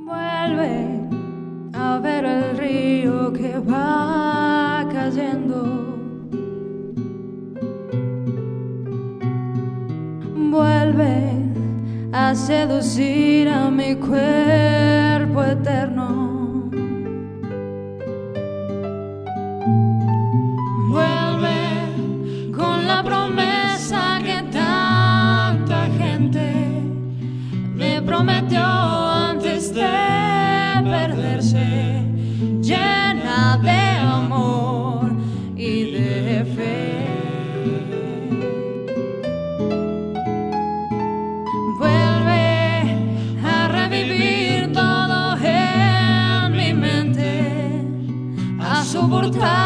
Vuelve a ver el río que va cayendo. Vuelve a seducir a mi cuerpo eterno. Vuelve con la promesa que tanta gente me prometió antes de perderse, llena de amor y de fe. Vuelve a revivir todo en mi mente, a soportar